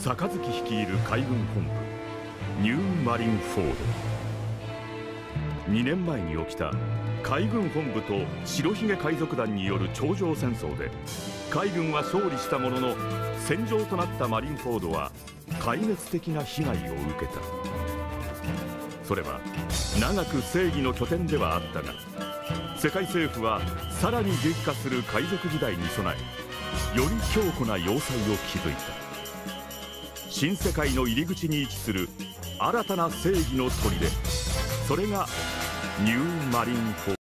坂月率いる海軍本部ニューマリンフォード。2年前に起きた海軍本部と白ひげ海賊団による頂上戦争で海軍は勝利したものの、戦場となったマリンフォードは壊滅的な被害を受けた。それは長く正義の拠点ではあったが、世界政府はさらに激化する海賊時代に備え、より強固な要塞を築いた。新世界の入り口に位置する新たな正義の砦、それがニューマリンフォード。